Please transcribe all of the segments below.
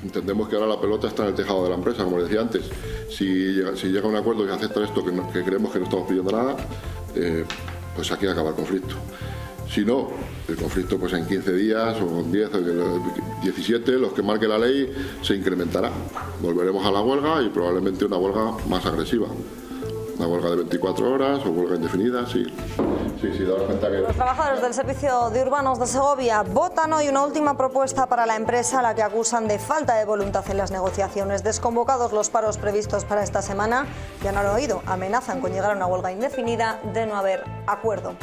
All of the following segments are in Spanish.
Entendemos que ahora la pelota está en el tejado de la empresa, como les decía antes. Si llega a un acuerdo y se acepta esto, que creemos que no estamos pidiendo nada, pues aquí acaba el conflicto. Si no, el conflicto pues en 15 días o en 10 o 17, los que marque la ley, se incrementará. Volveremos a la huelga y probablemente una huelga más agresiva. Una huelga de 24 horas o huelga indefinida, sí. Daos cuenta que... Los trabajadores del Servicio de Urbanos de Segovia votan hoy una última propuesta para la empresa a la que acusan de falta de voluntad en las negociaciones. Desconvocados los paros previstos para esta semana, ya no lo han oído, amenazan con llegar a una huelga indefinida de no haber acuerdo.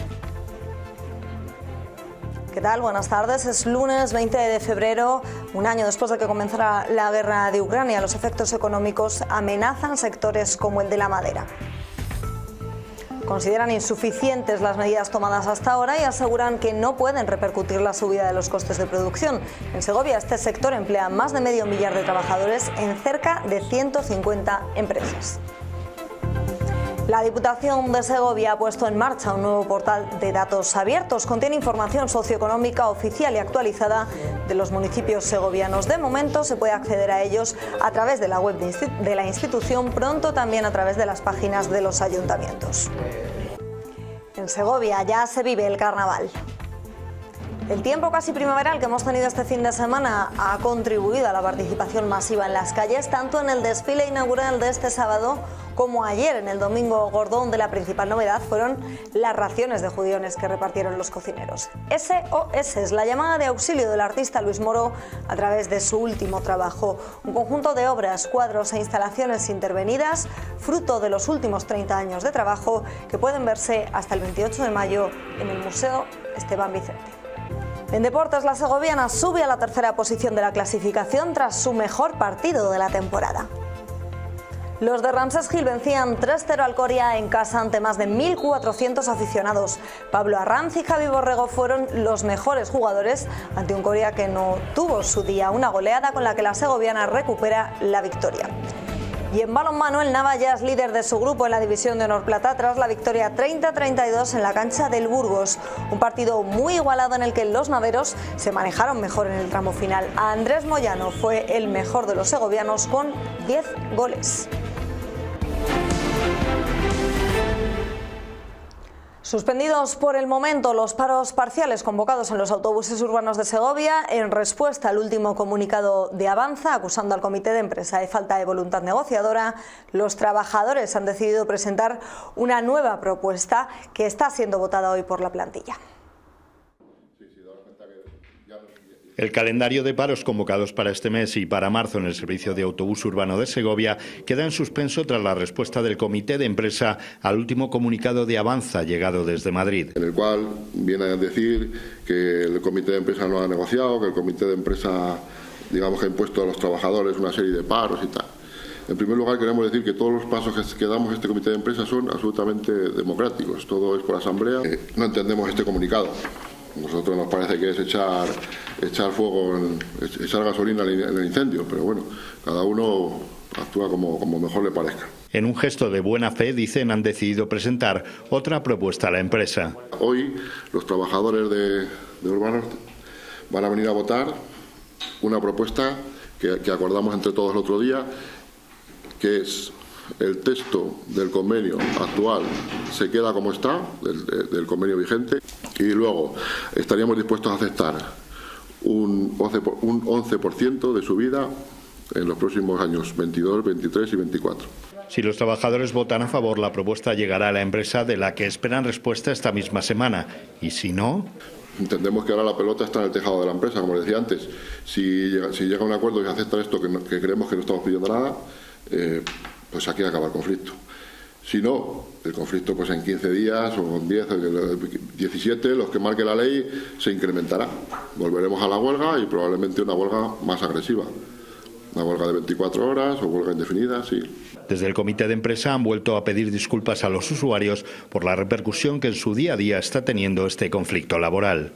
¿Qué tal? Buenas tardes. Es lunes 20 de febrero, un año después de que comenzara la guerra de Ucrania. Los efectos económicos amenazan sectores como el de la madera. Consideran insuficientes las medidas tomadas hasta ahora y aseguran que no pueden repercutir la subida de los costes de producción. En Segovia, este sector emplea más de 500.000 de trabajadores en cerca de 150 empresas. La Diputación de Segovia ha puesto en marcha un nuevo portal de datos abiertos. Contiene información socioeconómica oficial y actualizada de los municipios segovianos. De momento se puede acceder a ellos a través de la web de la institución, pronto también a través de las páginas de los ayuntamientos. En Segovia ya se vive el carnaval. El tiempo casi primaveral que hemos tenido este fin de semana ha contribuido a la participación masiva en las calles, tanto en el desfile inaugural de este sábado como ayer en el Domingo Gordo, donde la principal novedad fueron las raciones de judiones que repartieron los cocineros. SOS es la llamada de auxilio del artista Luis Moro a través de su último trabajo, un conjunto de obras, cuadros e instalaciones intervenidas, fruto de los últimos 30 años de trabajo, que pueden verse hasta el 28 de mayo en el Museo Esteban Vicente. En deportes, la segoviana sube a la tercera posición de la clasificación tras su mejor partido de la temporada. Los de Ramsés Gil vencían 3-0 al Coria en casa ante más de 1.400 aficionados. Pablo Arranz y Javi Borrego fueron los mejores jugadores ante un Coria que no tuvo su día, una goleada con la que la segoviana recupera la victoria. Y en balonmano, el Nava ya es líder de su grupo en la División de Honor Plata tras la victoria 30-32 en la cancha del Burgos. Un partido muy igualado en el que los naveros se manejaron mejor en el tramo final. Andrés Moyano fue el mejor de los segovianos con 10 goles. Suspendidos por el momento los paros parciales convocados en los autobuses urbanos de Segovia en respuesta al último comunicado de Avanza, acusando al comité de empresa de falta de voluntad negociadora, los trabajadores han decidido presentar una nueva propuesta que está siendo votada hoy por la plantilla. El calendario de paros convocados para este mes y para marzo en el servicio de autobús urbano de Segovia queda en suspenso tras la respuesta del comité de empresa al último comunicado de Avanza llegado desde Madrid. En el cual viene a decir que el comité de empresa no ha negociado, que el comité de empresa, digamos, que ha impuesto a los trabajadores una serie de paros y tal. En primer lugar, queremos decir que todos los pasos que damos este comité de empresa son absolutamente democráticos. Todo es por asamblea. No entendemos este comunicado. A nosotros nos parece que es echar fuego, echar gasolina en el incendio, pero bueno, cada uno actúa como mejor le parezca. En un gesto de buena fe, dicen, han decidido presentar otra propuesta a la empresa. Hoy los trabajadores de Urbanos van a venir a votar una propuesta que acordamos entre todos el otro día, que es el texto del convenio actual se queda como está, del convenio vigente, y luego estaríamos dispuestos a aceptar un 11% de subida en los próximos años 22, 23 y 24. Si los trabajadores votan a favor, la propuesta llegará a la empresa, de la que esperan respuesta esta misma semana. Y si no... Entendemos que ahora la pelota está en el tejado de la empresa, como les decía antes. Si llega a un acuerdo y se acepta esto, que creemos que no estamos pidiendo nada, pues aquí acaba el conflicto. Si no, el conflicto pues en 15 días o en 10 o 17, los que marque la ley, se incrementará. Volveremos a la huelga y probablemente una huelga más agresiva. Una huelga de 24 horas o huelga indefinida, sí. Desde el comité de empresa han vuelto a pedir disculpas a los usuarios por la repercusión que en su día a día está teniendo este conflicto laboral.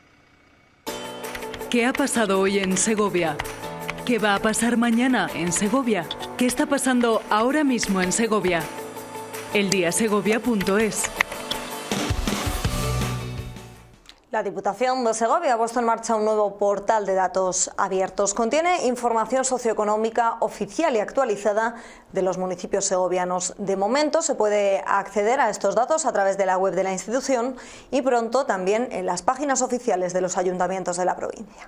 ¿Qué ha pasado hoy en Segovia? ¿Qué va a pasar mañana en Segovia? ¿Qué está pasando ahora mismo en Segovia? eldiasegovia.es. La Diputación de Segovia ha puesto en marcha un nuevo portal de datos abiertos. Contiene información socioeconómica oficial y actualizada de los municipios segovianos. De momento se puede acceder a estos datos a través de la web de la institución y pronto también en las páginas oficiales de los ayuntamientos de la provincia.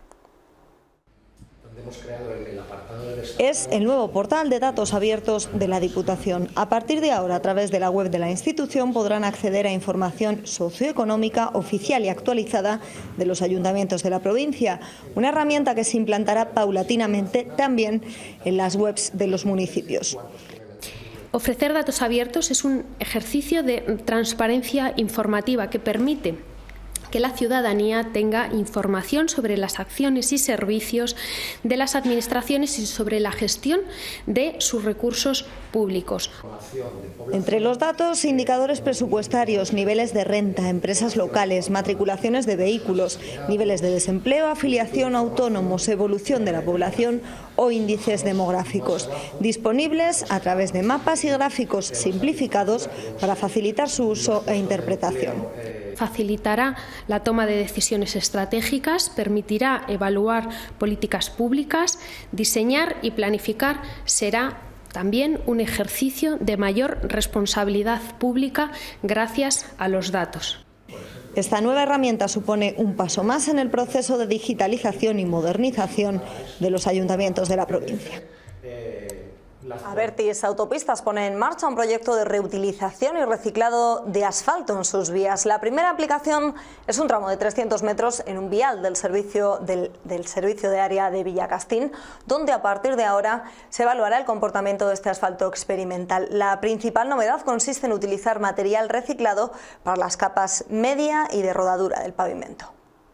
Es el nuevo portal de datos abiertos de la Diputación. A partir de ahora, a través de la web de la institución, podrán acceder a información socioeconómica oficial y actualizada de los ayuntamientos de la provincia. Una herramienta que se implantará paulatinamente también en las webs de los municipios. Ofrecer datos abiertos es un ejercicio de transparencia informativa que permite que la ciudadanía tenga información sobre las acciones y servicios de las administraciones y sobre la gestión de sus recursos públicos. Entre los datos, indicadores presupuestarios, niveles de renta, empresas locales, matriculaciones de vehículos, niveles de desempleo, afiliación a autónomos, evolución de la población o índices demográficos, disponibles a través de mapas y gráficos simplificados para facilitar su uso e interpretación. Facilitará la toma de decisiones estratégicas, permitirá evaluar políticas públicas, diseñar y planificar. Será también un ejercicio de mayor responsabilidad pública gracias a los datos. Esta nueva herramienta supone un paso más en el proceso de digitalización y modernización de los ayuntamientos de la provincia. Abertis Autopistas pone en marcha un proyecto de reutilización y reciclado de asfalto en sus vías. La primera aplicación es un tramo de 300 metros en un vial del servicio de área de Villacastín, donde a partir de ahora se evaluará el comportamiento de este asfalto experimental. La principal novedad consiste en utilizar material reciclado para las capas media y de rodadura del pavimento.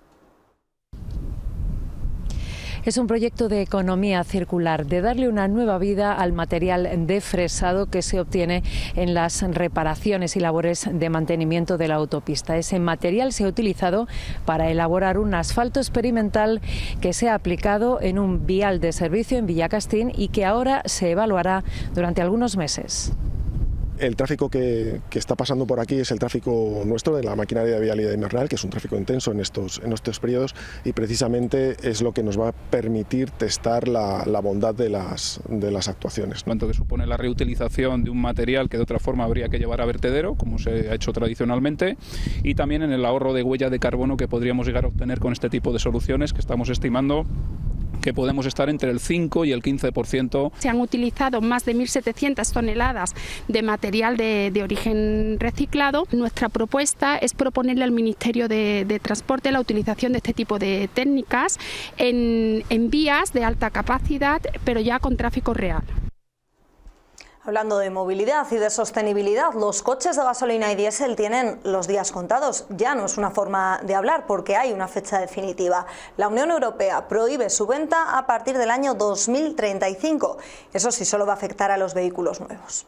Es un proyecto de economía circular, de darle una nueva vida al material defresado que se obtiene en las reparaciones y labores de mantenimiento de la autopista. Ese material se ha utilizado para elaborar un asfalto experimental que se ha aplicado en un vial de servicio en Villacastín y que ahora se evaluará durante algunos meses. El tráfico que está pasando por aquí es el tráfico nuestro, de la maquinaria de vialidad invernal, que es un tráfico intenso en estos periodos, y precisamente es lo que nos va a permitir testar la bondad de las actuaciones. Tanto que supone la reutilización de un material que de otra forma habría que llevar a vertedero, como se ha hecho tradicionalmente, y también en el ahorro de huella de carbono que podríamos llegar a obtener con este tipo de soluciones, que estamos estimando que podemos estar entre el 5 y el 15%. Se han utilizado más de 1.700 toneladas de material de origen reciclado. Nuestra propuesta es proponerle al Ministerio de Transporte la utilización de este tipo de técnicas en vías de alta capacidad, pero ya con tráfico real. Hablando de movilidad y de sostenibilidad, los coches de gasolina y diésel tienen los días contados. Ya no es una forma de hablar porque hay una fecha definitiva. La Unión Europea prohíbe su venta a partir del año 2035. Eso sí, solo va a afectar a los vehículos nuevos.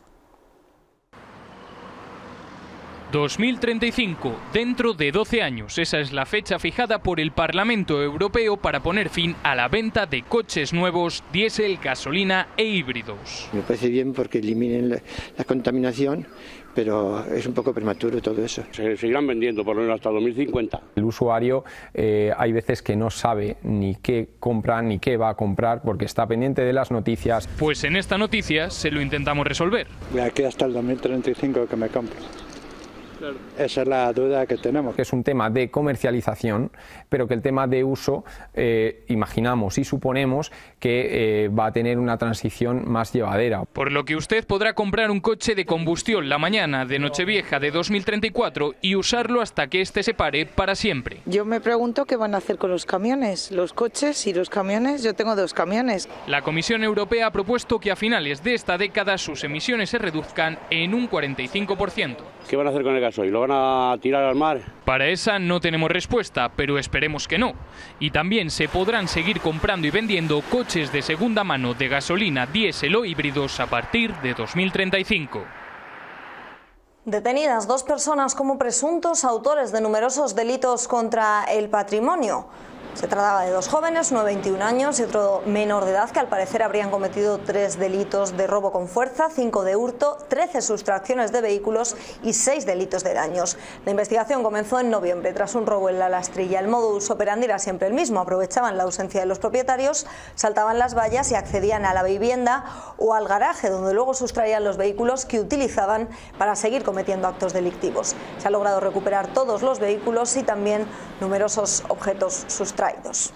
2035, dentro de 12 años. Esa es la fecha fijada por el Parlamento Europeo para poner fin a la venta de coches nuevos, diésel, gasolina e híbridos. Me parece bien porque eliminen la contaminación, pero es un poco prematuro todo eso. Se seguirán vendiendo por lo menos hasta 2050. El usuario hay veces que no sabe ni qué compra ni qué va a comprar porque está pendiente de las noticias. Pues en esta noticia se lo intentamos resolver. De aquí hasta el 2035 que me compro. Claro. Esa es la duda que tenemos. Es un tema de comercialización, pero que el tema de uso imaginamos y suponemos que va a tener una transición más llevadera. Por lo que usted podrá comprar un coche de combustión la mañana de Nochevieja de 2034 y usarlo hasta que éste se pare para siempre. Yo me pregunto qué van a hacer con los camiones, los coches y los camiones. Yo tengo 2 camiones. La Comisión Europea ha propuesto que a finales de esta década sus emisiones se reduzcan en un 45%. ¿Qué van a hacer con el gasoil? ¿Lo van a tirar al mar? Para esa no tenemos respuesta, pero esperemos que no. Y también se podrán seguir comprando y vendiendo coches de segunda mano de gasolina, diésel o híbridos a partir de 2035. Detenidas 2 personas como presuntos autores de numerosos delitos contra el patrimonio. Se trataba de dos jóvenes, uno de 21 años y otro menor de edad, que al parecer habrían cometido 3 delitos de robo con fuerza, 5 de hurto, 13 sustracciones de vehículos y 6 delitos de daños. La investigación comenzó en noviembre tras un robo en La Lastrilla. El modus operandi era siempre el mismo: aprovechaban la ausencia de los propietarios, saltaban las vallas y accedían a la vivienda o al garaje, donde luego sustraían los vehículos que utilizaban para seguir cometiendo actos delictivos. Se ha logrado recuperar todos los vehículos y también numerosos objetos sustraídos.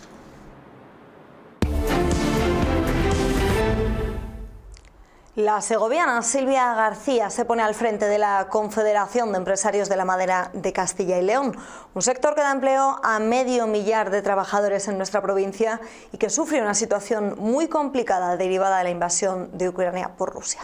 La segoviana Silvia García se pone al frente de la Confederación de Empresarios de la Madera de Castilla y León, un sector que da empleo a 500.000 de trabajadores en nuestra provincia y que sufre una situación muy complicada derivada de la invasión de Ucrania por Rusia.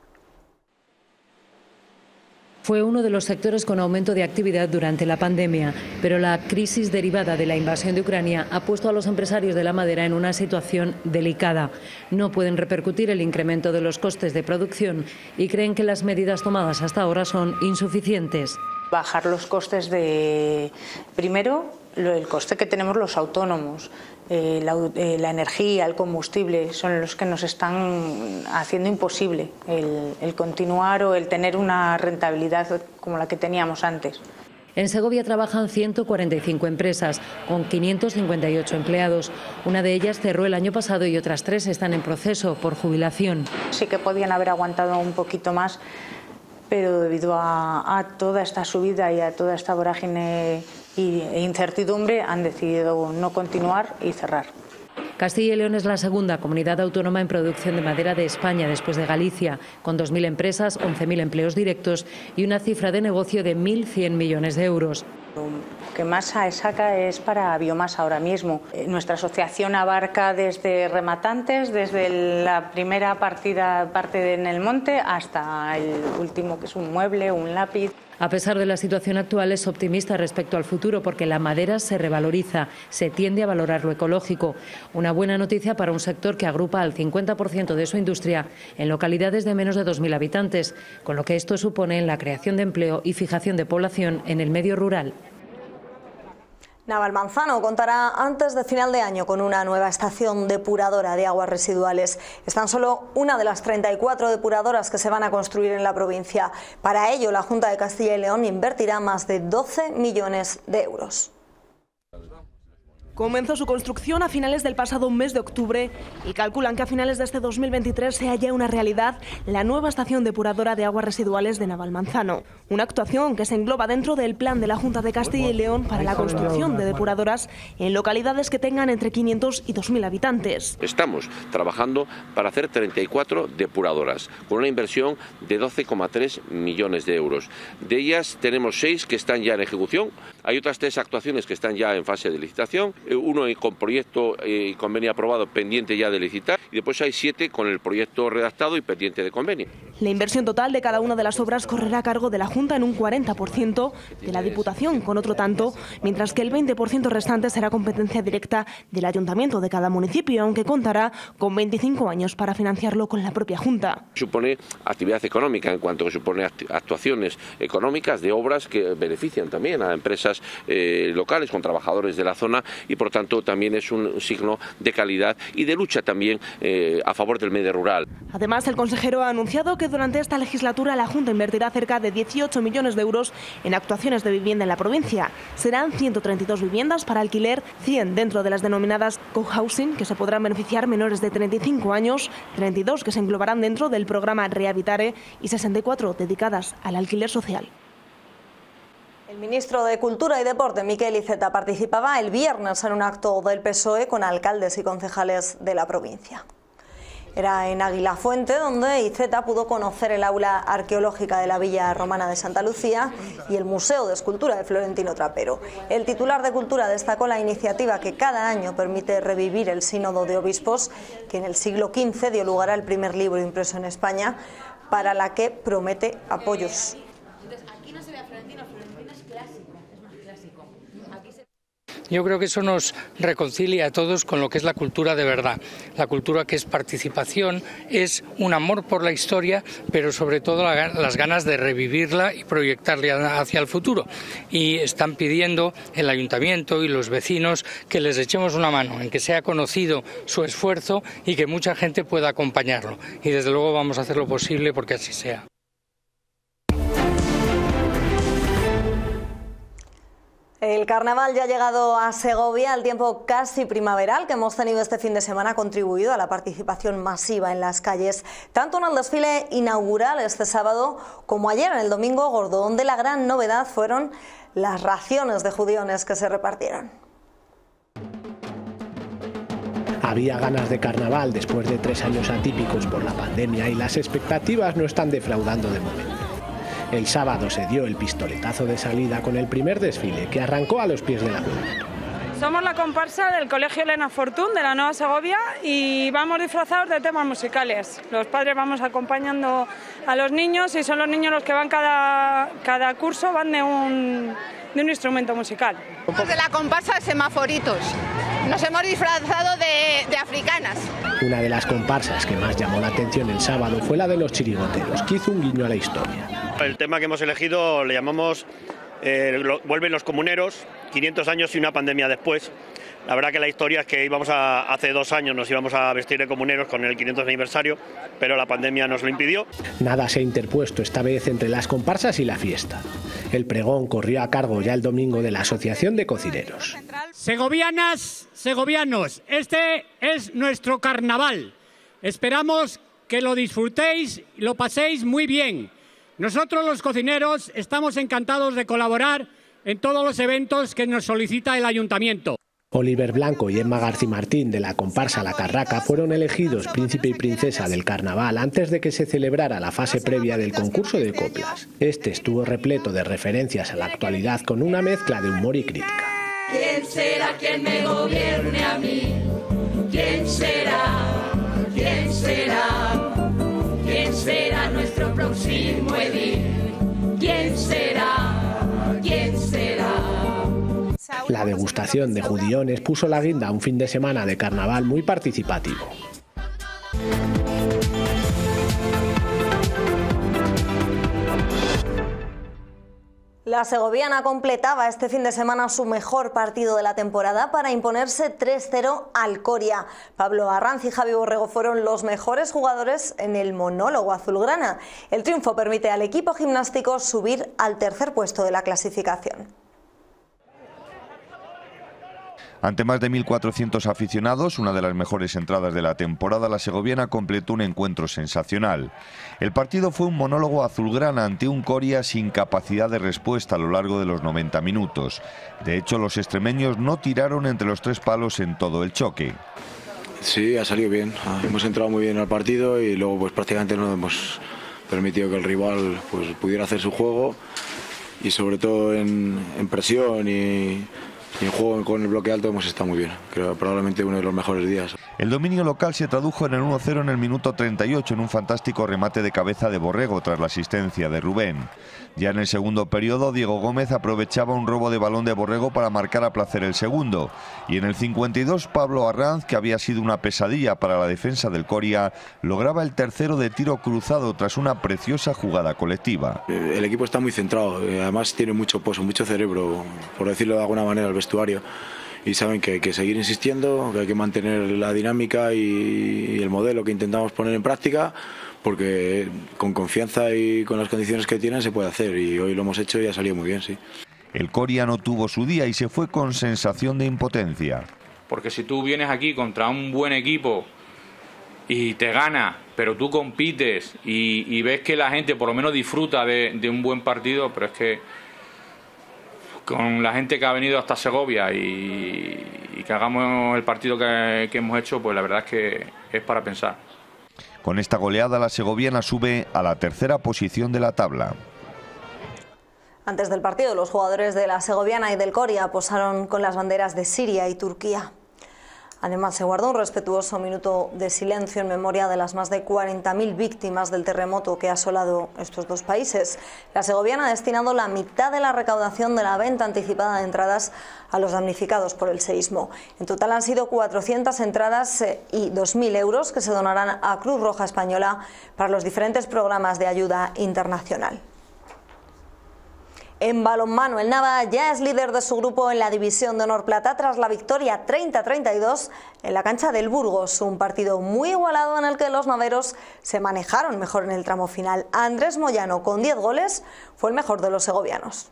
Fue uno de los sectores con aumento de actividad durante la pandemia, pero la crisis derivada de la invasión de Ucrania ha puesto a los empresarios de la madera en una situación delicada. No pueden repercutir el incremento de los costes de producción y creen que las medidas tomadas hasta ahora son insuficientes. Bajar los costes primero, el coste que tenemos los autónomos, la energía, el combustible, son los que nos están haciendo imposible el continuar o el tener una rentabilidad como la que teníamos antes. En Segovia trabajan 145 empresas, con 558 empleados. Una de ellas cerró el año pasado y otras 3 están en proceso por jubilación. Sí que podían haber aguantado un poquito más, pero debido a toda esta subida y a toda esta vorágine e incertidumbre han decidido no continuar y cerrar. Castilla y León es la segunda comunidad autónoma en producción de madera de España, después de Galicia, con 2.000 empresas, 11.000 empleos directos y una cifra de negocio de 1.100 millones de euros. Lo que más saca es para biomasa ahora mismo. Nuestra asociación abarca desde rematantes, desde la primera parte en el monte, hasta el último, que es un mueble, un lápiz. A pesar de la situación actual, es optimista respecto al futuro porque la madera se revaloriza, se tiende a valorar lo ecológico. Una buena noticia para un sector que agrupa al 50% de su industria en localidades de menos de 2.000 habitantes, con lo que esto supone en la creación de empleo y fijación de población en el medio rural. Navalmanzano contará antes de final de año con una nueva estación depuradora de aguas residuales. Es tan solo una de las 34 depuradoras que se van a construir en la provincia. Para ello, la Junta de Castilla y León invertirá más de 12 millones de euros. Comenzó su construcción a finales del pasado mes de octubre y calculan que a finales de este 2023 sea ya una realidad la nueva estación depuradora de aguas residuales de Navalmanzano. Una actuación que se engloba dentro del plan de la Junta de Castilla y León para la construcción de depuradoras en localidades que tengan entre 500 y 2.000 habitantes. Estamos trabajando para hacer 34 depuradoras con una inversión de 12,3 millones de euros. De ellas tenemos 6 que están ya en ejecución. Hay otras 3 actuaciones que están ya en fase de licitación. Uno con proyecto y convenio aprobado pendiente ya de licitar y después hay 7 con el proyecto redactado y pendiente de convenio. La inversión total de cada una de las obras correrá a cargo de la Junta en un 40%, de la Diputación con otro tanto, mientras que el 20% restante será competencia directa del Ayuntamiento de cada municipio, aunque contará con 25 años para financiarlo con la propia Junta. Supone actividad económica en cuanto que supone actuaciones económicas de obras que benefician también a empresas locales con trabajadores de la zona y por tanto también es un signo de calidad y de lucha también a favor del medio rural. Además, el consejero ha anunciado que durante esta legislatura la Junta invertirá cerca de 18 millones de euros en actuaciones de vivienda en la provincia. Serán 132 viviendas para alquiler, 100 dentro de las denominadas cohousing, que se podrán beneficiar menores de 35 años, 32 que se englobarán dentro del programa Rehabitare y 64 dedicadas al alquiler social. El ministro de Cultura y Deporte, Miquel Iceta, participaba el viernes en un acto del PSOE con alcaldes y concejales de la provincia. Era en Aguilafuente donde Iceta pudo conocer el aula arqueológica de la Villa Romana de Santa Lucía y el Museo de Escultura de Florentino Trapero. El titular de Cultura destacó la iniciativa que cada año permite revivir el Sínodo de Obispos, que en el siglo XV dio lugar al primer libro impreso en España, para la que promete apoyos. Yo creo que eso nos reconcilia a todos con lo que es la cultura de verdad, la cultura que es participación, es un amor por la historia, pero sobre todo las ganas de revivirla y proyectarla hacia el futuro. Y están pidiendo el ayuntamiento y los vecinos que les echemos una mano, en que sea conocido su esfuerzo y que mucha gente pueda acompañarlo. Y desde luego vamos a hacer lo posible porque así sea. El carnaval ya ha llegado a Segovia. El tiempo casi primaveral que hemos tenido este fin de semana ha contribuido a la participación masiva en las calles, tanto en el desfile inaugural este sábado como ayer en el domingo gordo, donde la gran novedad fueron las raciones de judiones que se repartieron. Había ganas de carnaval después de 3 años atípicos por la pandemia y las expectativas no están defraudando de momento. El sábado se dio el pistoletazo de salida con el primer desfile que arrancó a los pies de la cruz. Somos la comparsa del Colegio Elena Fortún de la Nueva Segovia y vamos disfrazados de temas musicales. Los padres vamos acompañando a los niños y son los niños los que van cada curso, van de un instrumento musical. Somos de la comparsa de semaforitos. Nos hemos disfrazado de africanas. Una de las comparsas que más llamó la atención el sábado fue la de los chirigoteros, que hizo un guiño a la historia. El tema que hemos elegido le llamamos Vuelven los comuneros, 500 años y una pandemia después. La verdad que la historia es que hace 2 años nos íbamos a vestir de comuneros con el 500 aniversario, pero la pandemia nos lo impidió. Nada se ha interpuesto esta vez entre las comparsas y la fiesta. El pregón corrió a cargo ya el domingo de la Asociación de Cocineros. Segovianas, segovianos, este es nuestro carnaval. Esperamos que lo disfrutéis y lo paséis muy bien. Nosotros los cocineros estamos encantados de colaborar en todos los eventos que nos solicita el ayuntamiento. Oliver Blanco y Emma García Martín de la comparsa La Carraca fueron elegidos príncipe y princesa del carnaval antes de que se celebrara la fase previa del concurso de coplas. Este estuvo repleto de referencias a la actualidad con una mezcla de humor y crítica. ¿Quién será quien me gobierne a mí? ¿Quién será? ¿Quién será? ¿Quién será nuestro próximo edil? ¿Quién será? ¿Quién será? La degustación de judiones puso la guinda a un fin de semana de carnaval muy participativo. La segoviana completaba este fin de semana su mejor partido de la temporada para imponerse 3-0 al Coria. Pablo Arranz y Javi Borrego fueron los mejores jugadores en el monólogo azulgrana. El triunfo permite al equipo gimnástico subir al 3er puesto de la clasificación. Ante más de 1.400 aficionados, una de las mejores entradas de la temporada, la segoviana completó un encuentro sensacional. El partido fue un monólogo azulgrana ante un Coria sin capacidad de respuesta a lo largo de los 90 minutos. De hecho, los extremeños no tiraron entre los 3 palos en todo el choque. Sí, ha salido bien. Hemos entrado muy bien al partido y luego pues prácticamente no hemos permitido que el rival pues pudiera hacer su juego y sobre todo en presión y en juego con el bloque alto hemos estado muy bien. Creo probablemente uno de los mejores días. El dominio local se tradujo en el 1-0 en el minuto 38 en un fantástico remate de cabeza de Borrego tras la asistencia de Rubén. Ya en el segundo periodo, Diego Gómez aprovechaba un robo de balón de Borrego para marcar a placer el segundo. Y en el 52, Pablo Arranz, que había sido una pesadilla para la defensa del Coria, lograba el tercero de tiro cruzado tras una preciosa jugada colectiva. El equipo está muy centrado, además tiene mucho pozo, mucho cerebro, por decirlo de alguna manera, el vestuario. Y saben que hay que seguir insistiendo, que hay que mantener la dinámica y el modelo que intentamos poner en práctica, porque con confianza y con las condiciones que tienen se puede hacer, y hoy lo hemos hecho y ha salido muy bien, sí. El Coria no tuvo su día y se fue con sensación de impotencia. Porque si tú vienes aquí contra un buen equipo y te gana, pero tú compites y ves que la gente por lo menos disfruta de un buen partido, pero es que con la gente que ha venido hasta Segovia y que hagamos el partido que hemos hecho, pues la verdad es que es para pensar. Con esta goleada, la segoviana sube a la 3ª posición de la tabla. Antes del partido, los jugadores de la segoviana y del Coria posaron con las banderas de Siria y Turquía. Además, se guardó un respetuoso minuto de silencio en memoria de las más de 40.000 víctimas del terremoto que ha asolado estos dos países. La segoviana ha destinado la mitad de la recaudación de la venta anticipada de entradas a los damnificados por el seísmo. En total han sido 400 entradas y 2.000 euros que se donarán a Cruz Roja Española para los diferentes programas de ayuda internacional. En balonmano, el Nava ya es líder de su grupo en la División de Honor Plata tras la victoria 30-32 en la cancha del Burgos. Un partido muy igualado en el que los naveros se manejaron mejor en el tramo final. Andrés Moyano, con 10 goles, fue el mejor de los segovianos.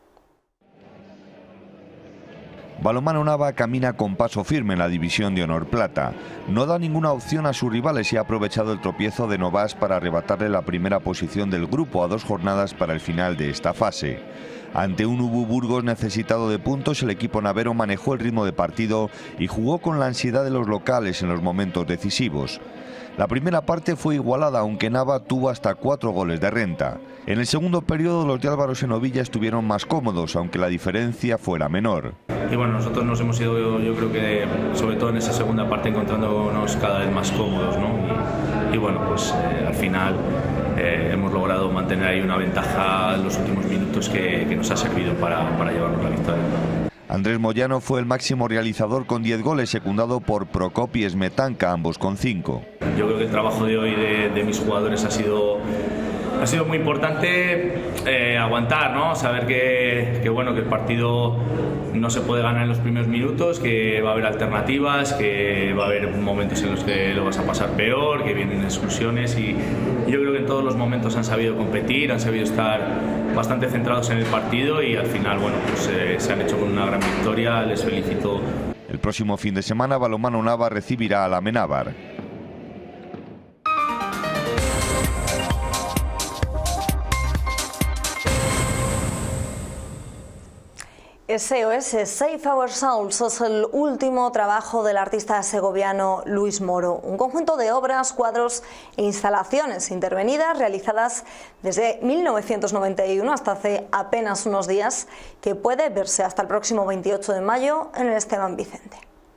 Balonmano Nava camina con paso firme en la División de Honor Plata. No da ninguna opción a sus rivales y ha aprovechado el tropiezo de Novas para arrebatarle la primera posición del grupo a 2 jornadas para el final de esta fase. Ante un UBU Burgos necesitado de puntos, el equipo navero manejó el ritmo de partido y jugó con la ansiedad de los locales en los momentos decisivos. La primera parte fue igualada, aunque Nava tuvo hasta 4 goles de renta. En el segundo periodo los de Álvaro Senovilla estuvieron más cómodos, aunque la diferencia fuera menor. Y bueno, nosotros nos hemos ido, yo creo que sobre todo en esa segunda parte, encontrándonos cada vez más cómodos, ¿no? Y bueno, pues al final hemos logrado mantener ahí una ventaja en los últimos minutos que nos ha servido para llevarnos la victoria. Andrés Moyano fue el máximo realizador con 10 goles, secundado por Procopi y Smetanka, ambos con 5. Yo creo que el trabajo de hoy de mis jugadores ha sido muy importante, aguantar, ¿no? Saber que bueno, que el partido no se puede ganar en los primeros minutos, que va a haber alternativas, que va a haber momentos en los que lo vas a pasar peor, que vienen exclusiones y yo creo que en todos los momentos han sabido competir, han sabido estar bastante centrados en el partido y al final, bueno, pues se han hecho con una gran victoria, les felicito. El próximo fin de semana Balonmano Nava recibirá a la Amenábar. SOS, Save Our Souls, es el último trabajo del artista segoviano Luis Moro. Un conjunto de obras, cuadros e instalaciones intervenidas realizadas desde 1991 hasta hace apenas unos días, que puede verse hasta el próximo 28 de mayo en el Esteban Vicente.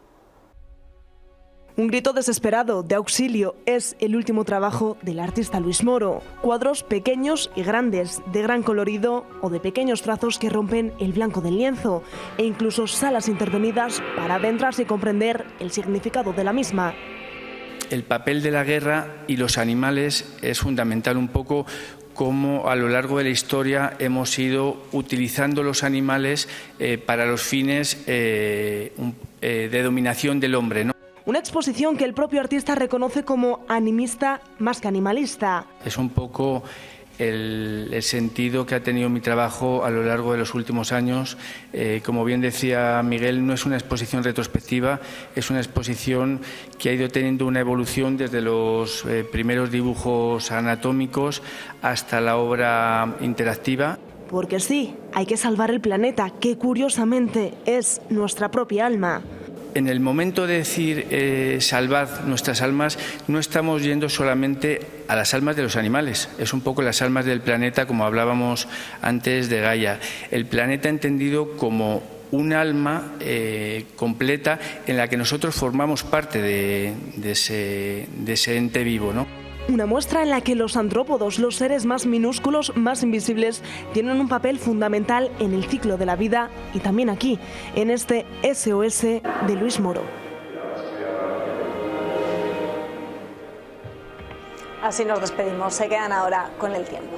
Un grito desesperado de auxilio es el último trabajo del artista Luis Moro. Cuadros pequeños y grandes, de gran colorido o de pequeños trazos que rompen el blanco del lienzo, e incluso salas intervenidas para adentrarse y comprender el significado de la misma. El papel de la guerra y los animales es fundamental, un poco cómo a lo largo de la historia hemos ido utilizando los animales para los fines de dominación del hombre, ¿no? Una exposición que el propio artista reconoce como animista más que animalista. Es un poco el sentido que ha tenido mi trabajo a lo largo de los últimos años. Como bien decía Miguel, no es una exposición retrospectiva, es una exposición que ha ido teniendo una evolución desde los primeros dibujos anatómicos hasta la obra interactiva. Porque sí, hay que salvar el planeta, que curiosamente es nuestra propia alma. En el momento de decir salvad nuestras almas, no estamos yendo solamente a las almas de los animales, es un poco las almas del planeta, como hablábamos antes de Gaia. El planeta entendido como un alma completa en la que nosotros formamos parte de ese ente vivo, ¿no? Una muestra en la que los antrópodos, los seres más minúsculos, más invisibles, tienen un papel fundamental en el ciclo de la vida y también aquí, en este SOS de Luis Moro. Así nos despedimos, se quedan ahora con el tiempo.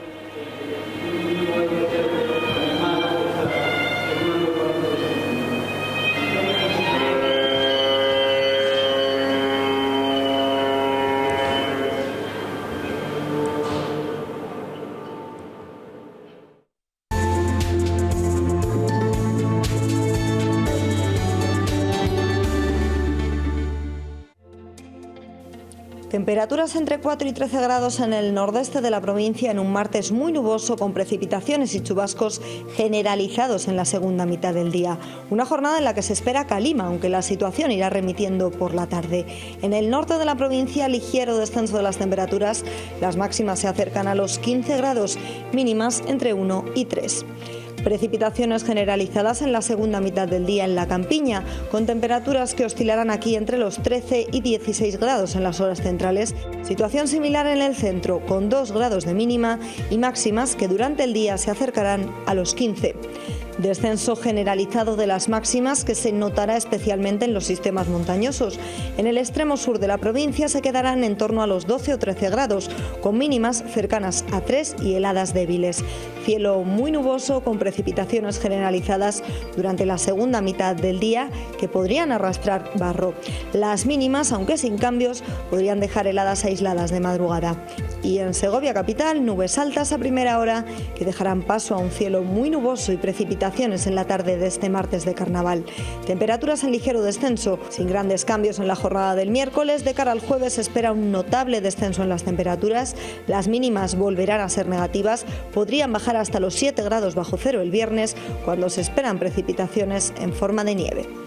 Temperaturas entre 4 y 13 grados en el nordeste de la provincia en un martes muy nuboso, con precipitaciones y chubascos generalizados en la segunda mitad del día. Una jornada en la que se espera calima, aunque la situación irá remitiendo por la tarde. En el norte de la provincia, ligero descenso de las temperaturas. Las máximas se acercan a los 15 grados, mínimas entre 1 y 3. Precipitaciones generalizadas en la segunda mitad del día en la campiña, con temperaturas que oscilarán aquí entre los 13 y 16 grados en las horas centrales. Situación similar en el centro, con 2 grados de mínima y máximas que durante el día se acercarán a los 15. Descenso generalizado de las máximas que se notará especialmente en los sistemas montañosos. En el extremo sur de la provincia se quedarán en torno a los 12 o 13 grados, con mínimas cercanas a 3 y heladas débiles. Cielo muy nuboso con precipitaciones generalizadas durante la segunda mitad del día que podrían arrastrar barro. Las mínimas, aunque sin cambios, podrían dejar heladas aisladas de madrugada. Y en Segovia capital, nubes altas a primera hora que dejarán paso a un cielo muy nuboso y precipitaciones en la tarde de este martes de carnaval. Temperaturas en ligero descenso, sin grandes cambios en la jornada del miércoles. De cara al jueves se espera un notable descenso en las temperaturas. Las mínimas volverán a ser negativas, podrían bajar hasta los 7 grados bajo cero el viernes, cuando se esperan precipitaciones en forma de nieve.